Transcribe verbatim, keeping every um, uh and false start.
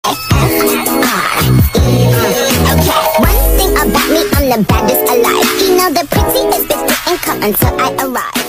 Okay, one thing about me, I'm the baddest alive. You know the prettiest bitch didn't come until I arrived.